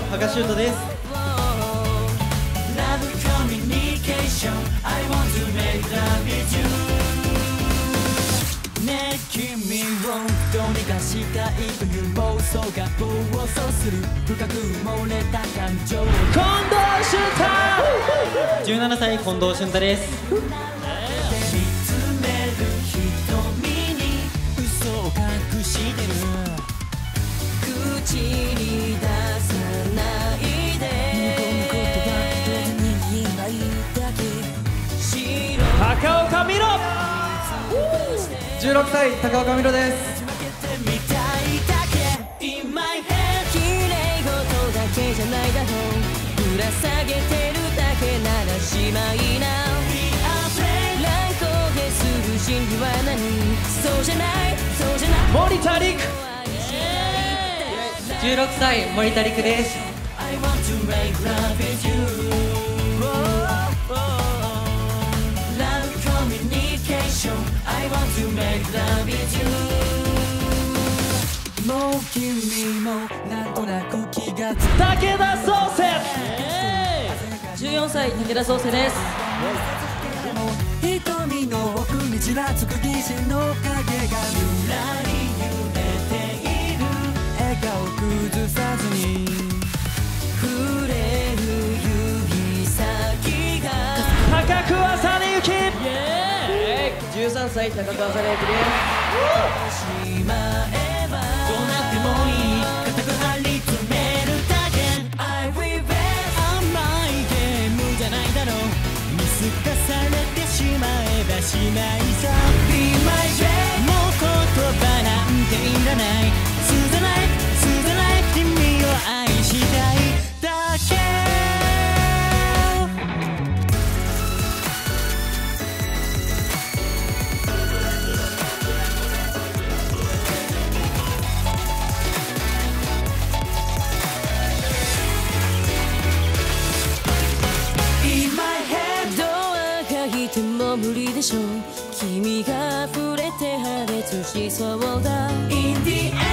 羽賀修斗です。 ねえ君をどうにかしたいという妄想が暴走する深く埋もれた感情。近藤俊太。 17歳近藤俊太です。 見つめる瞳に嘘を隠してる。口に出さないで。向こうのことが上手に言えないだけ。高岡美濃。 16歳高岡美濃です。 綺麗事だけじゃないだろう。ぶら下げてるだけならしまいな。乱高下する心理は何。そうじゃないそうじゃない。森田陸。 16歳森田陸です。 I want to make love with you. Love communication. I want to make love with you. もう君もなんとなく気がつく。武田壮生。 14歳武田壮生です。 瞳の奥にちらつく疑心の影がゆらり揺れている。笑顔崩さずに触れる指先が。高桑実幸。 13歳高桑実幸です。 しまえばどうなってもいい。固く張り詰めるだけ。I will be 甘いゲームじゃないだろう。見透かされてしまえばしまいさ。Be my way もう言葉なんていらない。通じない通じない君を愛したいだけ。でも無理でしょう。君が溢れて破裂しそうだ。In the end